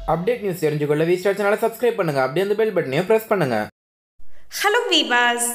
Update news தெரிஞ்சுக்கொள்ள V Star சேனலை subscribe பண்ணுங்க. அப்படியே அந்த பெல் பட்டனையும் பிரஸ் பண்ணுங்க. ஹலோ வீவாஸ்,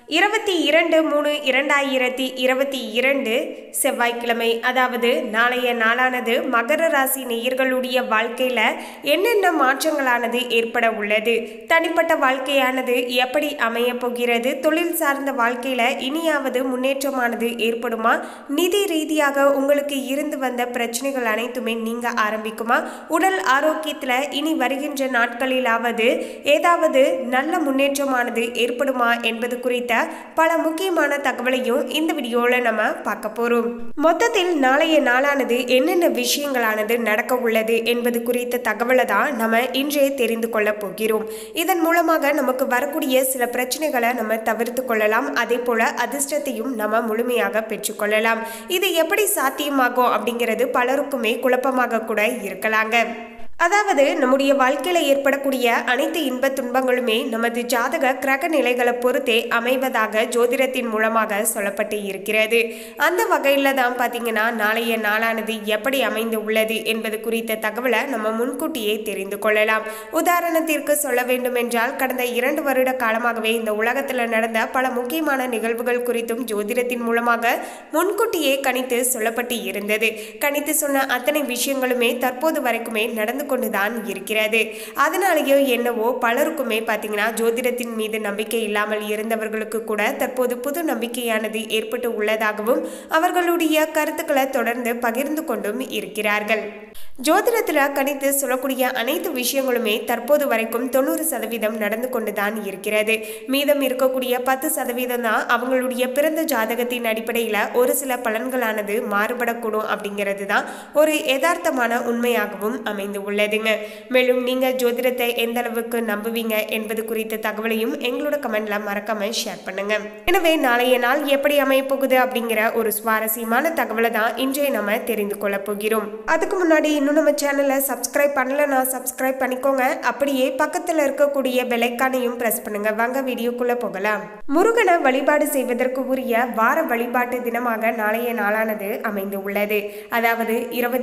22/3/2022 செவ்வாய்க்கிழமை, அதாவது நாளைய நாளானது மகர ராசி நேயர்களுடைய வாழ்க்கையில என்னென்ன மாற்றங்களானது ஏற்பட உள்ளது, தனிப்பட்ட வாழ்க்கையானது எப்படி அமைய போகிறது, தொழில் சார்ந்த வாழ்க்கையில இனியாவது முன்னேற்றமானது ஏற்படுமா, நிதி ரீதியாக உங்களுக்கு இருந்து வந்த பிரச்சனைகள் அனைத்துமே நீங்க ஆரம்பிக்குமா, உடல் ஆரோக்கியத்துல இனி வருகின்ற நாட்களிலாவது ஏதாவது நல்ல முன்னேற்றமானது ஏற்படுமா என்பது குறித்த பல முக்கியமான தகவலையும் இந்த வீடியோல நம்ம பார்க்க போறோம். மொத்தத்தில் நாளைய நாளானது என்னென்ன விஷயங்களானது நடக்க உள்ளது என்பது குறித்த தகவலை தான் நம்ம இன்றே தெரிந்து கொள்ள போகிறோம். இதன் மூலமாக நமக்கு வரக்கூடிய சில பிரச்சனைகளை நம்ம தவிர்த்து கொள்ளலாம். அதே போல அதிர்ஷ்டத்தையும் நம்ம முழுமையாக பெற்றுக்கொள்ளலாம். இது எப்படி சாத்தியமாகும் அப்படிங்கிறது பலருக்குமே குழப்பமாக கூட இருக்கலாங்க. அதாவது நம்முடைய வாழ்க்கையில ஏற்படக்கூடிய அனைத்து இன்ப துன்பங்களுமே நமது ஜாதக கிரக நிலைகளை பொறுத்தே அமைவதாக ஜோதிடத்தின் மூலமாக சொல்லப்பட்டு இருக்கிறது. அந்த வகையில தான் பாத்தீங்கன்னா நாளைய நாளானது எப்படி அமைந்து உள்ளது என்பது குறித்த தகவலை நம்ம முன்கூட்டியே தெரிந்து கொள்ளலாம். உதாரணத்திற்கு சொல்ல வேண்டும் என்றால், கடந்த 2 வருட காலமாகவே இந்த உலகத்துல நடந்த பல முக்கியமான நிகழ்வுகள் குறித்தும் ஜோதிடத்தின் மூலமாக முன்கூட்டியே கணித்து சொல்லப்பட்டு இருந்தது. கணித்து சொன்ன அத்தனை விஷயங்களுமே தற்போது வரைக்குமே நடந்து கொண்டுதான் இருக்கிறது. அதனாலேயோ என்னவோ பலருக்குமே பார்த்தீங்கன்னா ஜோதிடத்தின் மீது நம்பிக்கை இல்லாமல் இருந்தவர்களுக்கு கூட தற்போது புது நம்பிக்கையானது ஏற்பட்டு உள்ளதாகவும் அவர்களுடைய கருத்துக்களை தொடர்ந்து பகிர்ந்து கொண்டும் இருக்கிறார்கள். ஜோதிடத்தில் கணித்து சொல்லக்கூடிய அனைத்து விஷயங்களுமே தற்போது வரைக்கும் 90% நடந்து கொண்டுதான் இருக்கிறது. மீதம் இருக்கக்கூடிய 10% தான் அவங்களுடைய பிறந்த ஜாதகத்தின் அடிப்படையில் ஒரு சில பலன்களானது மாறுபடக்கூடும் அப்படிங்கிறது தான் ஒரு யதார்த்தமான உண்மையாகவும் அமைந்து உள்ளதுங்க. மேலும் நீங்க ஜோதிடத்தை எந்த அளவுக்கு நம்புவீங்க என்பது குறித்த தகவலையும் எங்களோட கமெண்ட்ல மறக்காம ஷேர் பண்ணுங்க. எனவே நாளைய நாள் எப்படி அமைய போகுது அப்படிங்கிற ஒரு சுவாரஸ்யமான தகவலை தான் இன்றைய நம்ம தெரிந்து கொள்ள போகிறோம். அதுக்கு முன்னாடி இன்னும் நம்ம சேனலை சப்ஸ்கிரைப் பண்ணலன்னா சப்ஸ்கிரைப் பண்ணிக்கோங்க. அப்படியே பக்கத்தில் இருக்கக்கூடிய பெல் ஐகானையும் பிரஸ் பண்ணுங்க. வாங்க வீடியோக்குள்ள போகலாம். முருகனை வழிபாடு செய்வதற்கு உரிய வார வழிபாட்டு தினமாக நாளைய நாளானது அமைந்து உள்ளது. அதாவது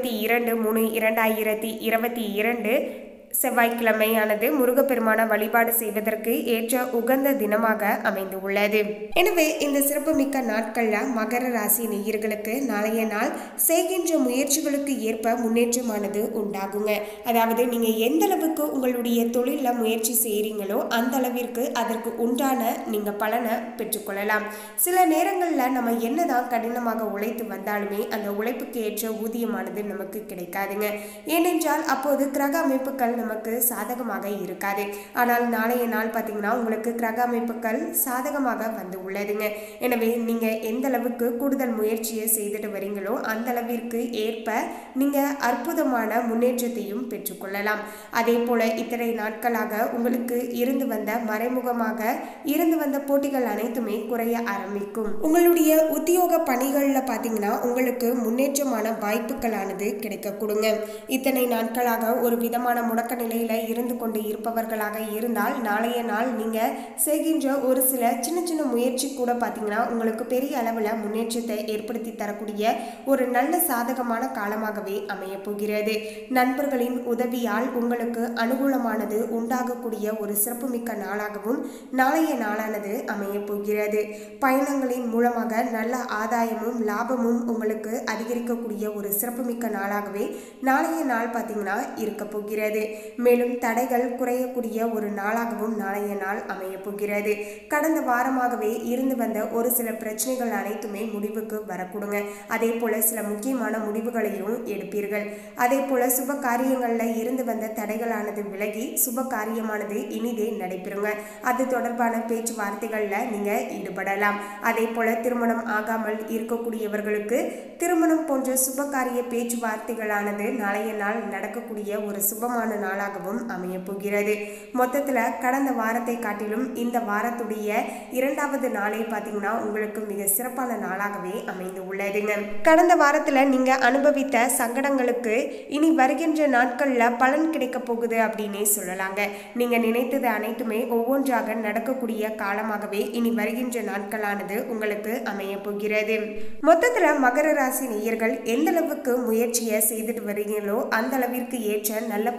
22/3/2022 செவ்வாய்க்கிழமையானது முருகப்பெருமான வழிபாடு செய்வதற்கு ஏற்ற உகந்த தினமாக அமைந்து உள்ளது. எனவே இந்த சிறப்புமிக்க நாட்கள்ல மகர ராசி நேயர்களுக்கு நாளைய நாள் செய்கின்ற முயற்சிகளுக்கு ஏற்ப முன்னேற்றமானது உண்டாகுங்க. அதாவது நீங்க எந்த அளவுக்கு உங்களுடைய தொழில முயற்சி செய்யறீங்களோ அந்த அளவிற்கு அதற்கு உண்டான நீங்க பலனை பெற்றுக்கொள்ளலாம். சில நேரங்கள்ல நம்ம என்னதான் கடினமாக உழைத்து வந்தாலுமே அந்த உழைப்புக்கு ஏற்ற ஊதியமானது நமக்கு கிடைக்காதுங்க. ஏனென்றால் அப்போது கிரக அமைப்புகள் நமக்கு சாதகமாக இருக்காது. ஆனால் நாளைய நாள் பார்த்தீங்கன்னா உங்களுக்கு கிரக அமைப்புகள் சாதகமாக வந்து உள்ளதுங்க. எனவே நீங்க எந்த அளவுக்கு கூடுதல் முயற்சியை செய்துட்டு வரீங்களோ அந்த அளவிற்கு ஏற்ப நீங்க அற்புதமான முன்னேற்றத்தையும் பெற்றுக்கொள்ளலாம். அதே போல இத்தனை நாட்களாக உங்களுக்கு இருந்து வந்த மறைமுகமாக இருந்து வந்த போட்டிகள் அனைத்துமே குறைய ஆரம்பிக்கும். உங்களுடைய உத்தியோக பணிகள்ல பார்த்தீங்கன்னா உங்களுக்கு முன்னேற்றமான வாய்ப்புகளானது கிடைக்க கொடுங்க. இத்தனை நாட்களாக ஒரு விதமான முடக்க நிலையில இருந்து கொண்டு இருப்பவர்களாக இருந்தால் நாளைய நாள் நீங்க செய்கின்ற ஒரு சில சின்ன சின்ன முயற்சி கூட பார்த்தீங்கன்னா உங்களுக்கு பெரிய அளவில் முன்னேற்றத்தை ஏற்படுத்தி தரக்கூடிய ஒரு நல்ல சாதகமான காலமாகவே அமைய போகிறது. நண்பர்களின் உதவியால் உங்களுக்கு அனுகூலமானது உண்டாகக்கூடிய ஒரு சிறப்புமிக்க நாளாகவும் நாளைய நாளானது அமைய போகிறது. பயணங்களின் மூலமாக நல்ல ஆதாயமும் லாபமும் உங்களுக்கு அதிகரிக்கக்கூடிய ஒரு சிறப்புமிக்க நாளாகவே நாளைய நாள் பார்த்தீங்கன்னா இருக்க போகிறது. மேலும் தடைகள் குறையக்கூடிய ஒரு நாளாகவும் நாளைய நாள் அமைய போகிறது. கடந்த வாரமாகவே இருந்து வந்த ஒரு சில பிரச்சனைகள் அனைத்துமே முடிவுக்கு வரக்கூடுங்க. அதே போல சில முக்கியமான முடிவுகளையும் எடுப்பீர்கள். அதே போல சுப காரியங்கள்ல இருந்து வந்த தடைகளானது விலகி சுப காரியமானது இனிதே நடைபெறுங்க. அது தொடர்பான பேச்சுவார்த்தைகள்ல நீங்க ஈடுபடலாம். அதே போல திருமணம் ஆகாமல் இருக்கக்கூடியவர்களுக்கு திருமணம் போன்ற சுப காரிய பேச்சுவார்த்தைகளானது நாளைய நாள் நடக்கக்கூடிய ஒரு சுபமான நாளாகவும் அமைய போகிறது. மொத்தத்துல கடந்த வாரத்தை காட்டிலும் இந்த வாரத்துடைய 2வது நாளை பார்த்தீங்கன்னா உங்களுக்கு மிக சிறப்பான நாளாகவே அமைந்து உள்ளதுங்க. கடந்த வாரத்துல நீங்க அனுபவித்த சங்கடங்களுக்கு இனி வருகின்ற நாட்கள்ல பலன் கிடைக்க போகுது அப்படின்னே சொல்லலாங்க. நீங்க நினைத்தது அனைத்துமே ஒவ்வொன்றாக நடக்கக்கூடிய காலமாகவே இனி வருகின்ற நாட்களானது உங்களுக்கு அமைய போகிறது. மொத்தத்துல மகர ராசி நேயர்கள் எந்த அளவுக்கு முயற்சியை செய்துட்டு வரீங்களோ அந்த அளவிற்கு ஏற்ற நல்ல பலனானது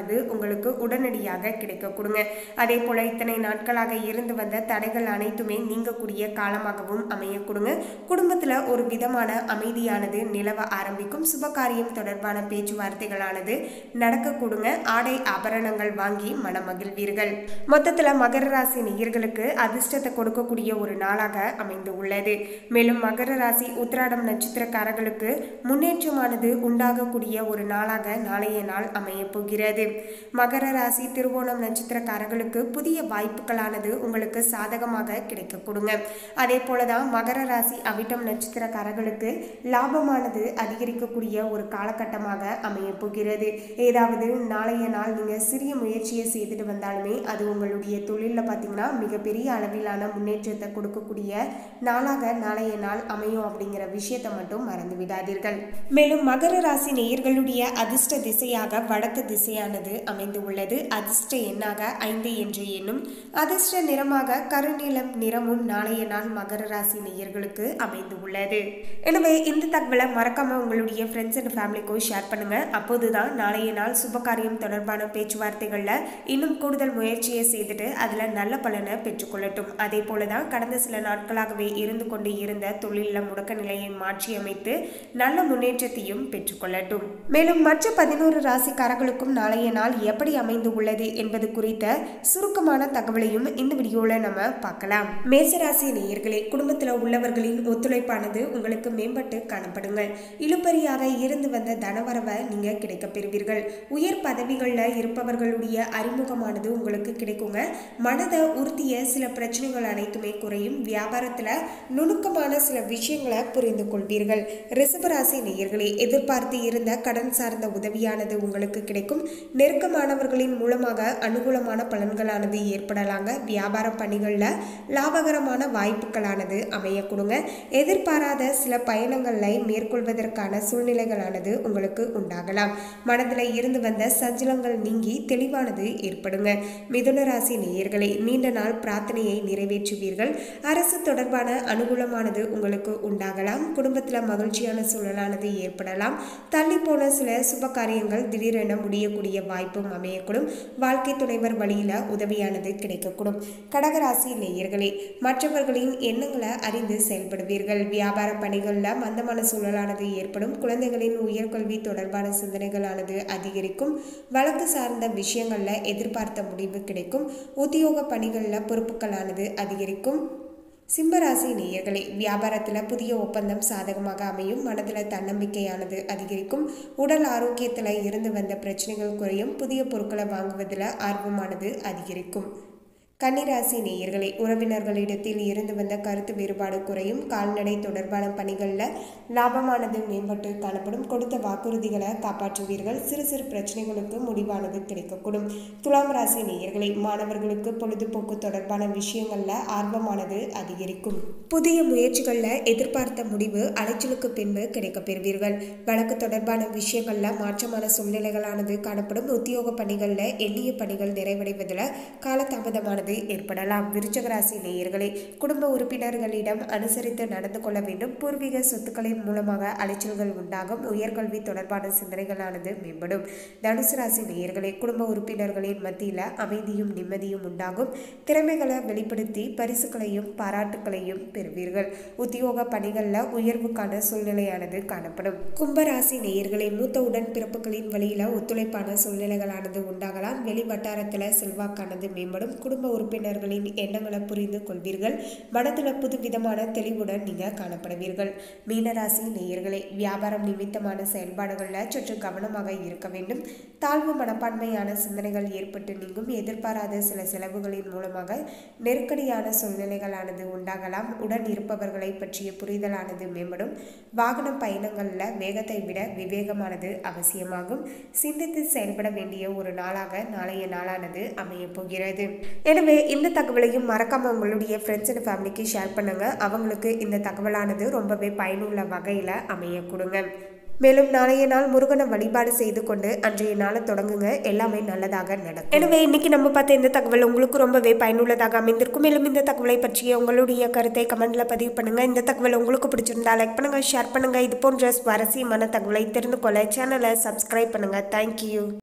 ஆனது உங்களுக்கு உடனடியாக கிடைக்க கொடுங்க. அதே போல இத்தனை நாட்களாக இருந்து வந்த தடைகள் அனைத்துமே நீங்கக்கூடிய காலமாகவும் அமைய கொடுங்க. குடும்பத்துல ஒரு விதமான அமைதியானது நிலவ ஆரம்பிக்கும். சுபகாரியம் தொடர்பான பேச்சுவார்த்தைகளானது நடக்க கொடுங்க. ஆடை ஆபரணங்கள் வாங்கி மனமகிழ்வீர்கள். மொத்தத்துல மகர ராசி நேயர்களுக்கு அதிர்ஷ்டத்தை கொடுக்கக்கூடிய ஒரு நாளாக அமைந்து உள்ளது. மேலும் மகர ராசி உத்திராடம் நட்சத்திரக்காரர்களுக்கு முன்னேற்றமானது உண்டாகக்கூடிய ஒரு நாளாக நாளைய நாள் அமைய போகிறது. மகர ராசி திருவோணம் நட்சத்திரக்காரர்களுக்கு புதிய வாய்ப்புகளானது உங்களுக்கு சாதகமாக கிடைக்க கொடுங்க. அதே போலதான் மகர ராசி அவிட்டம் நட்சத்திரக்காரர்களுக்கு லாபமானது அதிகரிக்கக்கூடிய ஒரு காலகட்டமாக அமைய போகிறது. ஏதாவது நாளைய நாள் நீங்க சிறிய முயற்சியை செய்துட்டு வந்தாலுமே அது உங்களுடைய தொழிலில் பார்த்தீங்கன்னா மிகப்பெரிய அளவிலான முன்னேற்றத்தை கொடுக்கக்கூடிய நாளாக நாளைய நாள் அமையும் அப்படிங்கிற விஷயத்தை மட்டும் மறந்து விடாதீர்கள். மேலும் மகர ராசி நேயர்களுடைய அதிர்ஷ்ட திசையாக வடக்கு திசையானது அமைந்து உள்ளது. அதிர்ஷ்ட எண்ணாக 5 என்று எண்ணும். அதிர்ஷ்ட நிறமாக கருநீலம் நிறமும் நாளைய நாள் மகர ராசி நேயர்களுக்கு அமைந்து உள்ளது. எனவே இந்த தகவலை மறக்காம உங்களுடைய ஃப்ரெண்ட்ஸ் அண்ட் ஃபேமிலிக்கும் ஷேர் பண்ணுங்க. அப்போதுதான் நாளைய நாள் சுபகாரியம் தொடர்பான பேச்சுவார்த்தைகள்ல இன்னும் கூடுதல் முயற்சியை செய்துட்டு அதுல நல்ல பலனை பெற்றுக்கொள்ளட்டும். அதே போலதான் கடந்த சில நாட்களாகவே இருந்து கொண்டு இருந்த தொழிலில் முடக்க நிலையை மாற்றி அமைத்து நல்ல முன்னேற்றத்தையும் பெற்றுக்கொள்ளட்டும். மேலும் மற்ற 11 ராசிக்காரர்களுக்கும் நாளைய நாள் எப்படி அமைந்து உள்ளது என்பது குறித்த சுருக்கமான தகவலையும் இந்த வீடியோல நம்ம பார்க்கலாம். மேசராசி நேயர்களே, குடும்பத்தில் உள்ளவர்களின் ஒத்துழைப்பானது உங்களுக்கு மேம்பட்டு காணப்படுங்கள். இழுபறியாக இருந்து வந்த தனவரவை நீங்க கிடைக்க பெறுவீர்கள். உயர் பதவிகளில் இருப்பவர்களுடைய அறிமுகமானது உங்களுக்கு கிடைக்குங்க. மனதை உறுத்திய சில பிரச்சனைகள் அனைத்துமே குறையும். வியாபாரத்துல நுணுக்கமான சில விஷயங்களை புரிந்து கொள்வீர்கள். ரிஷபராசி நேயர்களே, எதிர்பார்த்து இருந்த கடன் சார்ந்த உதவியானது உங்களுக்கு கிடைக்கும். நெருக்கமானவர்களின் மூலமாக அனுகூலமான பலன்களானது ஏற்படலாங்க. வியாபார பணிகள்ல லாபகரமான வாய்ப்புகளானது அமைய கொடுங்க. எதிர்பாராத சில பயணங்களை மேற்கொள்வதற்கான சூழ்நிலைகளானது உங்களுக்கு உண்டாகலாம். மனதில் இருந்து வந்த சஞ்சலங்கள் நீங்கி தெளிவானது ஏற்படுங்க. மிதுன ராசி நேயர்களை, நீண்ட நாள் பிரார்த்தனையை நிறைவேற்றுவீர்கள். அரசு தொடர்பான அனுகூலமானது உங்களுக்கு உண்டாகலாம். குடும்பத்தில் மகிழ்ச்சியான சூழலானது ஏற்படலாம். தள்ளி போன சில சுப காரியங்கள் திடீரென முடியக்கூடிய வாய்ப்பும் அமையக்கூடும். வாழ்க்கை துணைவர் வழியில உதவியானது கிடைக்கக்கூடும். கடகராசி நேயர்களே, மற்றவர்களின் எண்ணங்களை அறிந்து செயல்படுவீர்கள். வியாபார பணிகளில் மந்தமான சூழலானது ஏற்படும். குழந்தைகளின் உயர்கல்வி தொடர்பான சிந்தனைகளானது அதிகரிக்கும். வழக்கு சார்ந்த விஷயங்கள்ல எதிர்பார்த்த முடிவு கிடைக்கும். உத்தியோக பணிகளில் பொறுப்புகளானது அதிகரிக்கும். சிம்மராசி நேயர்களே, வியாபாரத்தில் புதிய ஒப்பந்தம் சாதகமாக அமையும். மனதில் தன்னம்பிக்கையானது அதிகரிக்கும். உடல் ஆரோக்கியத்தில் இருந்து வந்த பிரச்சனைகள் குறையும். புதிய பொருட்களை வாங்குவதில் ஆர்வமானது அதிகரிக்கும். கன்னிராசி நேயர்களே, உறவினர்களிடத்தில் இருந்து வந்த கருத்து வேறுபாடு குறையும். கால்நடை தொடர்பான பணிகளில் லாபமானது மேம்பட்டு காணப்படும். கொடுத்த வாக்குறுதிகளை காப்பாற்றுவீர்கள். சிறு சிறு பிரச்சனைகளுக்கு முடிவானது கிடைக்கக்கூடும். துலாம் ராசி நேயர்களே, மாணவர்களுக்கு பொழுதுபோக்கு தொடர்பான விஷயங்கள்ல ஆர்வமானது அதிகரிக்கும். புதிய முயற்சிகளில் எதிர்பார்த்த முடிவு அலைச்சலுக்கு பின்பு கிடைக்கப் பெறுவீர்கள். வழக்கு தொடர்பான விஷயங்கள்ல மாற்றமான சூழ்நிலைகளானது காணப்படும். உத்தியோக பணிகளில் எண்ணிய பணிகள் நிறைவடைவதில் காலதாமதமானது ஏற்படலாம். விருச்சிக ராசி நேயர்களே, குடும்ப உறுப்பினர்களிடம் அனுசரித்து நடந்து கொள்ள வேண்டும். பூர்வீக சொத்துக்களின் மூலமாக அலைச்சல்கள் உண்டாகும். உயர்கல்வி தொடர்பான சிந்தனைகளானது மேம்படும். தனுசு ராசி நேயர்களே, குடும்ப உறுப்பினர்களின் மத்தியில அமைதியும் நிம்மதியும் உண்டாகும். திறமைகளை வெளிப்படுத்தி பரிசுகளையும் பாராட்டுகளையும் பெறுவீர்கள். உத்தியோக பணிகள்ல உயர்வுக்கான சூழ்நிலையானது காணப்படும். கும்பராசி நேயர்களே, மூத்த உடன் பிறப்புகளின் வழியில ஒத்துழைப்பான சூழ்நிலைகளானது உண்டாகலாம். வெளி வட்டாரத்துல செல்வாக்கானது மேம்படும். குடும்ப உறுப்பினர்களின் எண்ணங்களை புரிந்து கொள்வீர்கள். மனதில் புது விதமான தெளிவுடன் நீங்க காணப்படுவீர்கள். மீனராசி நேயர்களே, வியாபாரம் நிமித்தமான செயல்பாடுகளில் சற்று கவனமாக இருக்க வேண்டும். தாழ்வு மனப்பான்மையான சிந்தனைகள் ஏற்பட்டு நீங்கும். எதிர்பாராத சில செலவுகளின் மூலமாக நெருக்கடியான சூழ்நிலைகளானது உண்டாகலாம். உடன் இருப்பவர்களை பற்றிய புரிதலானது மேம்படும். வாகன பயணங்கள்ல வேகத்தை விட விவேகமானது அவசியமாகும். சிந்தித்து செயல்பட வேண்டிய ஒரு நாளாக நாளைய நாளானது அமைய போகிறது. எனவே இந்த தகவலையும் மறக்காம உங்களுடைய ஃப்ரெண்ட்ஸ் அண்ட் ஃபேமிலிக்கு ஷேர் பண்ணுங்க. அவங்களுக்கு இந்த தகவலானது ரொம்பவே பயனுள்ள வகையில அமைய கொடுங்க. மேலும் நாளைய நாள் முருகனை வழிபாடு செய்து கொண்டு அன்றைய நாளை தொடங்குங்க. எல்லாமே நல்லதாக நடக்கும். எனவே இன்னைக்கு நம்ம பார்த்த இந்த தகவல் உங்களுக்கு ரொம்பவே பயனுள்ளதாக அமைந்திருக்கும். மேலும் இந்த தகவலை பற்றிய உங்களுடைய கருத்தை கமெண்ட்ல பதிவு பண்ணுங்க. இந்த தகவல் உங்களுக்கு பிடிச்சிருந்தா லைக் பண்ணுங்க, ஷேர் பண்ணுங்க. இது போன்ற சுவாரஸ்யமான தகவலை தெரிந்து கொள்ள சேனலை சப்ஸ்கிரைப் பண்ணுங்க. தேங்க்யூ.